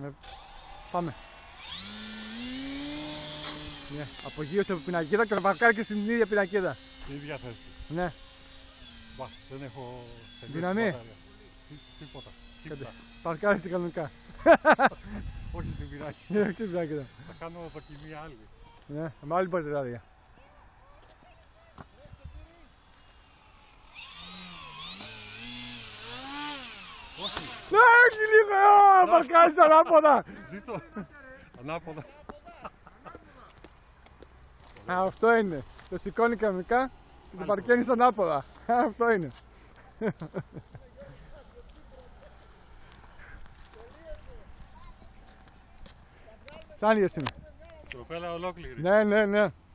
Πάμε. Ναι, απογείωσε από πινακίδα και θα παρκάρει και στην ίδια πινακίδα. Στην ίδια θέση. Ναι. Μπα, δεν έχω δύναμη. Τίποτα. Παρκάρισε κανονικά. Όχι στην πινακίδα. Όχι στην πινακίδα. Θα κάνω δοκιμή άλλη. Ναι, με άλλη μπαταρία. Ναι, έχει λίγο! Παρκάρισε ανάποδα! Ζήτω! Ανάποδα. Αυτό είναι. Το σηκώνει κανονικά και το παρκένει ανάποδα. Αυτό είναι. Φτάνει εσύ. Τροπέλα ολόκληρη. Ναι, ναι, ναι.